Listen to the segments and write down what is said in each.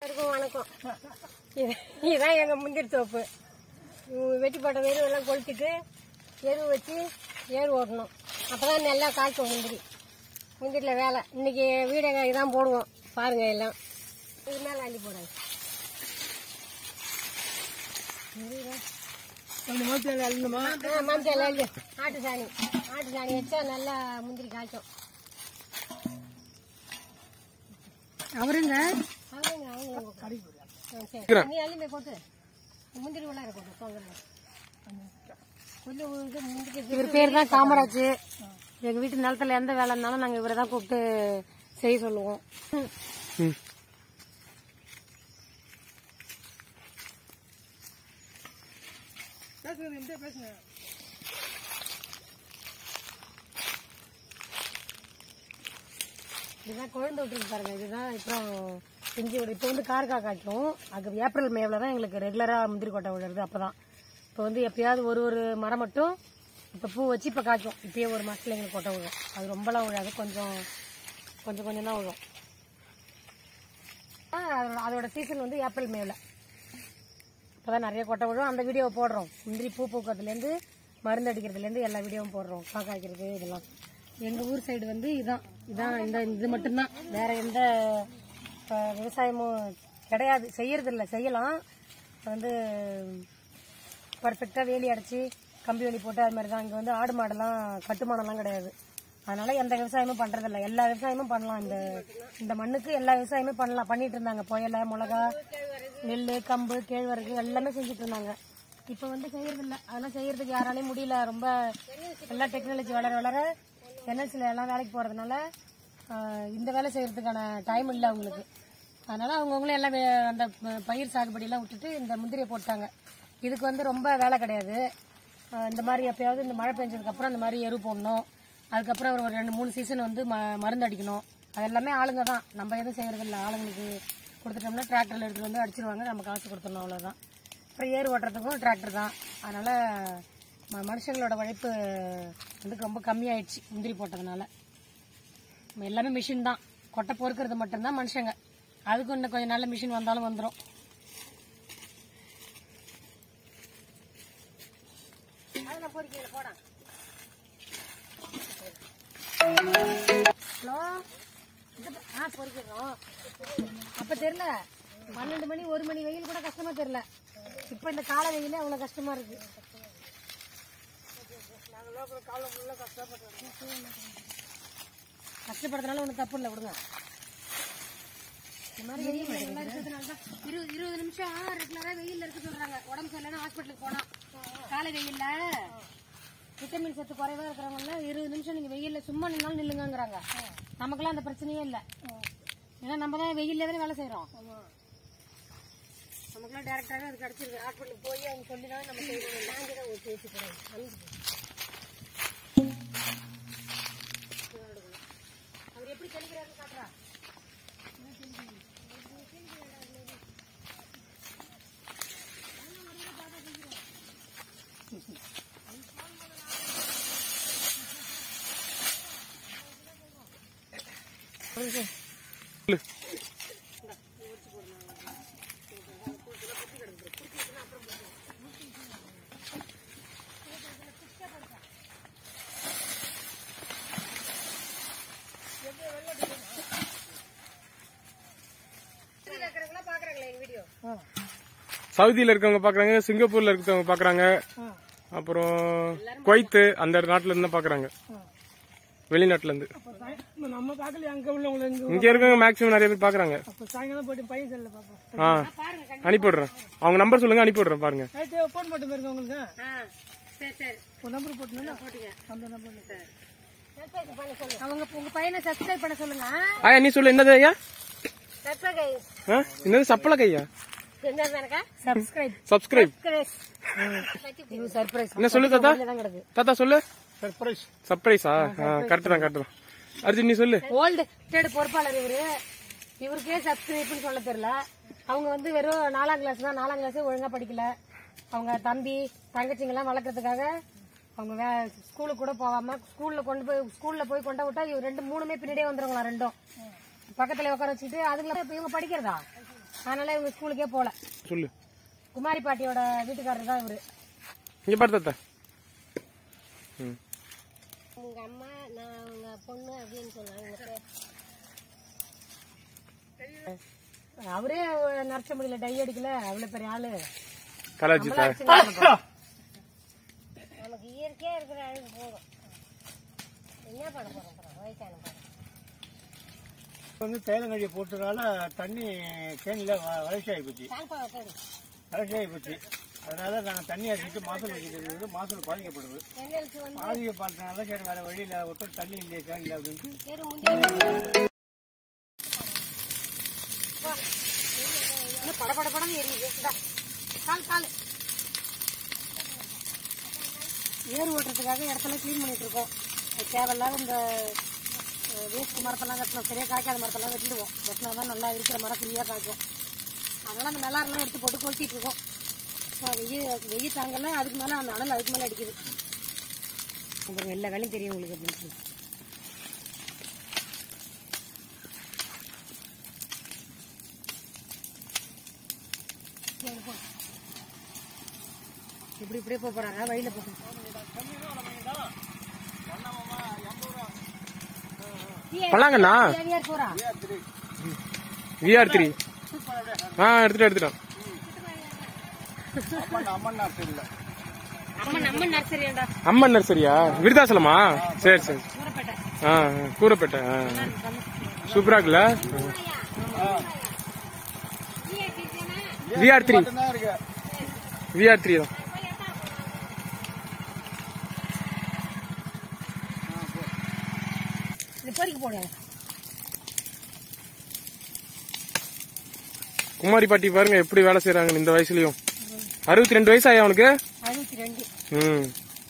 வணக்கம். இதுதான் எங்க முந்திரி தோப்பு. வெட்டி போட்ட வெறும் எல்லாம் கொளுத்திட்டு எருவு வச்சு ஏறு ஓட்டணும். அப்பதான் நல்லா காய்க்கும் முந்திரில வேலை. இன்னைக்கு வீடியோ இதான் போடுவோம் பாருங்க. எல்லாம் இது மேல அள்ளி போடுங்க. மஞ்சள் அள்ளி ஆட்டு சாணி வச்சா நல்லா முந்திரி காய்க்கும். அவருங்க அள்ளி போட்டு முந்திரி உள்ள இவர் பேர் தான் காமராஜ். எங்க வீட்டு நிலத்துல எந்த வேலை இருந்தாலும் நாங்க இவரை தான் கூப்பிட்டு செய்ய சொல்லுவோம். இதுதான் குழந்தை விட்டுருக்கு பாருங்க. இதுதான் அப்புறம் செஞ்சு விடு. இப்போ வந்து கார்கா காய்க்கும். அது ஏப்ரல் மேல தான் எங்களுக்கு ரெகுலரா முந்திரி கொட்டை விடுறது. அப்பதான் இப்போ வந்து எப்பயாவது ஒரு மரம் மட்டும் இப்போ பூ வச்சு இப்போ காய்க்கும். இப்பயே ஒரு மாசத்துல எங்களுக்கு கொட்டை விடும். அது ரொம்பலாம் விடாது, கொஞ்சம் தான் விடும். அதோட சீசன் வந்து ஏப்ரல் மேல. இப்போதான் நிறைய கொட்டை விடும். அந்த வீடியோவை போடுறோம். முந்திரி பூ பூக்கிறதுலேருந்து மருந்து அடிக்கிறதுலேருந்து எல்லா வீடியோவும் போடுறோம். காய்க்கிறது இதெல்லாம். எங்க ஊர் சைடு வந்து இதான் இது மட்டும்தான். வேற எந்த விவசாயமும் கிடையாது. செய்யறதில்ல. செய்யலாம் வந்து பர்ஃபெக்டா வேலி அடைச்சி கம்பி வேலி போட்டு அது மாதிரி தான். இங்க வந்து ஆடு மாடெல்லாம் கட்டுமானம்லாம் கிடையாது. அதனால எந்த விவசாயமும் பண்றதில்ல. எல்லா விவசாயமும் பண்ணலாம். இந்த மண்ணுக்கு எல்லா விவசாயமும் பண்ணலாம். பண்ணிட்டு இருந்தாங்க. புயலை, மிளகா, நெல், கம்பு, கேழ்வரகு எல்லாமே செஞ்சுட்டு இருந்தாங்க. இப்ப வந்து செய்யறதில்ல. அதெல்லாம் செய்யறதுக்கு யாராலையும் முடியல. ரொம்ப எல்லா டெக்னாலஜி வளர என்எல்சில எல்லாம் வேலைக்கு போறதுனால இந்த வேலை செய்யறதுக்கான டைம் இல்லை அவங்களுக்கு. அதனால அவங்கவுங்களும் எல்லாம் அந்த பயிர் சாகுபடி எல்லாம் விட்டுட்டு இந்த முந்திரியை போட்டாங்க. இதுக்கு வந்து ரொம்ப வேலை கிடையாது. இந்த மாதிரி எப்பயாவது இந்த மழை பெஞ்சதுக்கு அப்புறம் இந்த மாதிரி எரு போடணும். அதுக்கப்புறம் ஒரு 2-3 சீசன் வந்து மருந்து அடிக்கணும். அது எல்லாமே ஆளுங்க தான். நம்ம எதுவும் செய்யறது இல்லை. ஆளுங்களுக்கு கொடுத்துட்டோம்னா டிராக்டர்ல எடுத்துட்டு வந்து அடிச்சிருவாங்க. நம்ம காசு கொடுத்துடணும், அவ்வளவுதான். அப்புறம் ஏறு ஓட்டுறதுக்கும் டிராக்டர் தான். அதனால மனுஷங்களோட உழைப்பு வந்து ரொம்ப கம்மியாயிடுச்சு முந்திரி போட்டதுனால. எல்லாமே மிஷின் தான். கொட்டை பொறுக்கிறது மட்டும்தான் மனுஷங்க. அதுக்கு இன்னும் கொஞ்சம் நல்ல மிஷின் வந்தாலும் வந்துடும். பொறிக்கிறோம். அப்ப தெரியல 12 மணி 1 மணி வெயில் கூட கஷ்டமா தெரியல. இப்ப இந்த கால வெயில அவ்வளவு கஷ்டமா இருக்கு. கஷ்டப்படுறதுனால ஒன்றும் தப்பு இல்லை, விடுங்க. இந்த மாதிரி வெயில் இருக்கிறதுனாலதான் 20 நிமிஷம் ரெகுலரா வெயில்ல இருக்க சொல்றாங்க. உடம்பு சரியில்லைன்னா ஹாஸ்பிட்டலுக்கு போனா காலை வெயில்ல விட்டமின் சத்து குறைவா இருக்கிறவங்க 20 நிமிஷம் நீங்க வெயில்ல சும்மா நின்னாலும் நில்லுங்கிறாங்க. நமக்கெல்லாம் அந்த பிரச்சனையே இல்லை. ஏன்னா நம்ம தான் வெயில்ல தானே வேலை செய்யறோம். நமக்குலாம் டேரக்டாவே அதுக்கு அடிச்சிருக்கு. ஹாஸ்பிட்டலுக்கு போய் அவங்க சொல்லிதான் நம்ம செய்யணும். நாங்க தான் ஒரு பேசி போறோம். அவர் எப்படி தெளிக்கிறாரு காட்டுறா. சவுதியில இருக்கவங்க பாக்குறாங்க, சிங்கப்பூர்ல இருக்கவங்க பாக்குறாங்க, அப்புறம் குவைத்து அந்த நாட்டுல இருந்து பாக்குறாங்க, வெளிநாட்டுல இருந்து. நம்ம பாக்கல, அங்க உள்ளவங்க இங்க இருக்கவங்க மேக்ஸிமம் நிறைய பேர் பாக்குறாங்க. சாயங்காலம் போயிட்டு பையன் செல்ல பாப்போம். அனுப்பிடுறேன். அவங்க நம்பர் சொல்லுங்க, அனுப்பிடுறேன். பாருங்க. போன் மட்டும் இருக்கு உங்களுக்கு. ஒரு நம்பர் போட்டுனா அந்த நம்பர் அவங்க உங்க பையனை சப்ஸ்கிரைப் பண்ண சொல்லுங்க. ஐயா நீ சொல்லு. என்னது ஐயா? சப்ஸ்கிரைப். என்னது சப்பள கையா? சப்ஸ்கிரைப். சப்ஸ்கிரைப். சர்ப்ரைஸ். என்ன சொல்லு தாத்தா? தாத்தா சொல்லு. சர்ப்ரைஸ். சர்ப்ரைஸா? கரெக்ட் தான். அர்ஜுன் நீ சொல்லு. ஓல்டு பொறுப்பாளர் இவருக்கே சப்ஸ்கிரைப்னு சொல்ல தெரியல. அவங்க வந்து வெறும் 4ஆம் கிளாஸ் தான். 4ஆம் கிளாஸ் ஒழுங்கா படிக்கல. அவங்க தம்பி தங்கச்சிங்க எல்லாம் வளர்க்கறதுக்காக அவங்க ஸ்கூலுக்கு கூட போகாம ஸ்கூல்ல போய் கொண்டு விட்டா 2-3 பின்னாடியே வந்துருங்களா. 2 பக்கத்துல உட்கார வச்சுட்டு அதுங்களை இவங்க படிக்கிறதா அதனால இவங்க ஸ்கூலுக்கே போல. சொல்லு. குமாரி பாட்டியோட வீட்டுக்காரர் தான் இவரு. இங்க பார்த்தா உங்க அம்மா நான் உங்க பொண்ணு அப்படின்னு சொன்னாங்க. அவரே நரச்ச முடியல, டை அடிக்கல, அவ்வளவு பெரிய ஆளு. நமக்கு இயற்கையா இருக்கிற அழகு போதும். என்ன பண்ண போறோம் வயசான வந்து தேயிலங்கடியை போட்டதால தண்ணி கேணில வளர்ச்சியாகி போச்சு. அதனால நாங்கள் தண்ணி அடிச்சுட்டு மாசல் வச்சுக்கிறது மாசல் பாதிக்கப்படுது. பாதிக்கப்பட்டனால சரி வேற வழியில ஒருத்தர் தண்ணி இல்லையே கேணில அப்படின்ட்டு படப்படப்படம் எரியுது. ஏறு ஓட்டுறதுக்காக இடத்துல கிளீன் பண்ணிட்டு இருக்கோம். தேவையில்லாத இந்த வேஸ்ட் மரத்தெல்லாம் வெட்டணும், சரியா காய்க்காத மரத்தெல்லாம் வெட்டிடுவோம். வெட்டினா தான் நல்லா இருக்கிற மரம் ஃப்ரீயாக காய்க்கும். அதனால அந்த மெல்லாரெல்லாம் எடுத்து போட்டு கொளுத்திட்டு இருக்கோம். வெயில் தாங்கல, அதுக்கு மேலே அந்த அனல் அதுக்கு மேலே அடிக்குது. உங்களுக்கு எல்லா வேலையும் தெரியும் உங்களுக்கு அப்படின்னு சொல்லி. இப்படியே போறாங்க வழியில போட்டு. பழங்கண்ணா VR3 எடுத்துட்டோம். அம்மன் நர்சரியா? விருதாசலமா? சரி சரி. கூரப்பேட்டை. சூப்பரா இருக்குல்ல? VR3 தான். குமாரி பாட்டி பாருங்க எப்படி வேலை செய்யறாங்க இந்த வயசுலயும். 62 வயசு ஆயா அவனுக்கு? 62.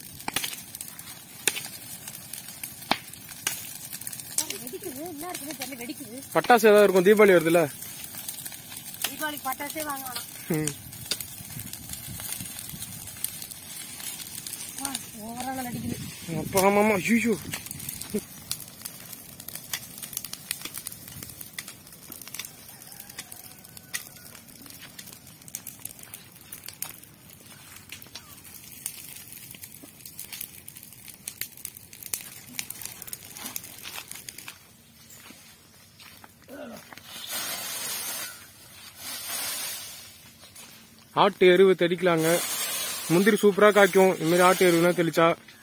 பட்டாசு ஏதாவது இருக்கும், தீபாவளி வருதுல்ல? தீபாவளி பட்டாசே வாங்கலாம். அப்பா ஆமாமா. ஐயோ ஆட்டு எருவு தெளிக்கலாங்க. முந்திரி சூப்பரா காய்க்கும் இந்த மாதிரி ஆட்டு எருவுனா தெளிச்சா.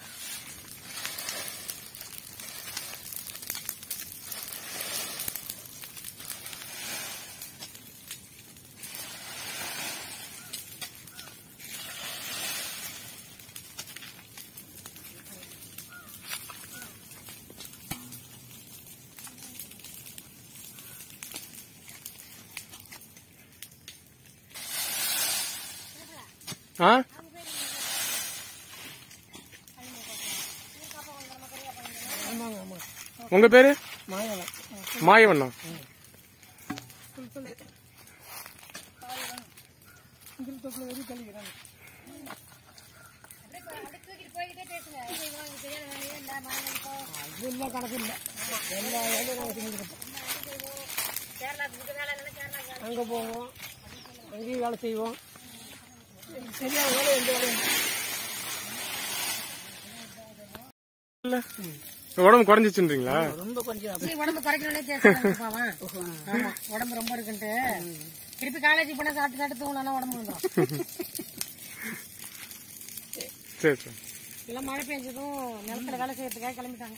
உங்க பேரு? மாயவண்ணா. அங்க போவோம், அங்கேயும் வேலை செய்வோம். சரியா வேலை எந்த வேலையும் உடம்பு குறைஞ்சிச்சுன்றீங்களா? ரொம்ப கொஞ்சம் உடம்பு குறைக்கணும்னே உடம்பு ரொம்ப இருக்குன்ட்டு திருப்பி காலேஜ் போனா சாப்பிட்டு தூங்கினா உடம்பு வந்துடும். சரி சரி. எல்லாம் மழை பெஞ்சதும் நிலத்துல வேலை செய்யறதுக்காக கிளம்பிட்டாங்க.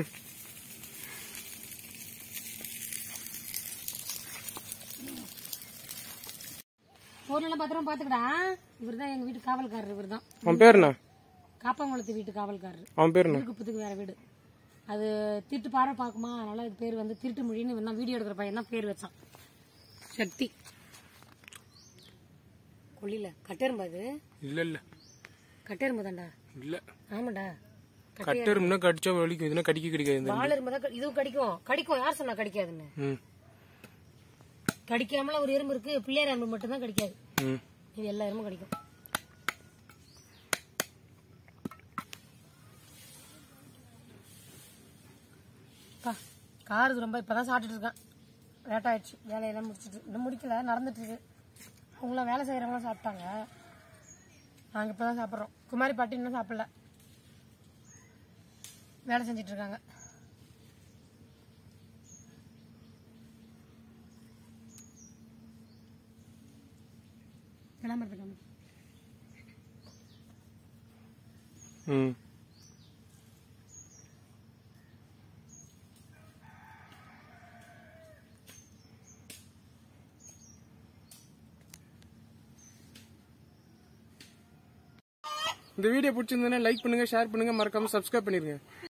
பொருளெல்லாம் பத்திரமா பாத்துக்கடா. இவர்தான் எங்க வீட்டு காவல்காரர். இவர்தான். அவன் பேர் என்ன? காப்பாங்குளத்து வீட்டு காவல்காரர். அவன் பேர் என்ன? குப்பத்துக்கு வேற வீடு. அது திருட்டு பாறை பாக்குமா, அதனால இது பேர் வந்து திருட்டு மொழின்னு வீடியோ எடுக்கிற பையன் தான் பேர் வச்சான். சக்தி. கொல்லில கட்டெரும்பு. அது இல்ல கட்டெரும்பு தான்டா. இல்ல ஆமாடா. கட்டெரும்புனா கடிச்சா வலிக்கும், இதுனா கடிக்க கிடைக்காது. வால் எறும்பு தான் இதுவும் கடிக்கும். யார் சொன்னா கடிக்காதுன்னு? கடிக்காமல ஒரு எறும்பு இருக்கு, பிள்ளையார் எறும்பு மட்டும் தான் கடிக்காது. இது எல்லா எறும்பும் கடிக்கும். காரு ரொம்ப இப்பதான் சாப்பிட்டுட்டு இருக்கான். லேட் ஆயிடுச்சு. வேலையெல்லாம் முடிச்சிட்டு இன்னும் முடிக்கல, நடந்துட்டு இருக்கு. அவங்களாம் வேலை செய்யறவங்களாம் சாப்பிட்டாங்க. நாங்கள் இப்போ தான் சாப்பிட்றோம். குமாரி பாட்டி இன்னும் சாப்பிடல, வேலை செஞ்சிட்டு இருக்காங்க. கிளம்புறதுக்கு இந்த வீடியோ பிடிச்சிருந்ததுன்னா லைக் பண்ணுங்க, ஷேர் பண்ணுங்க, மறக்காம சப்ஸ்கிரைப் பண்ணிருங்க.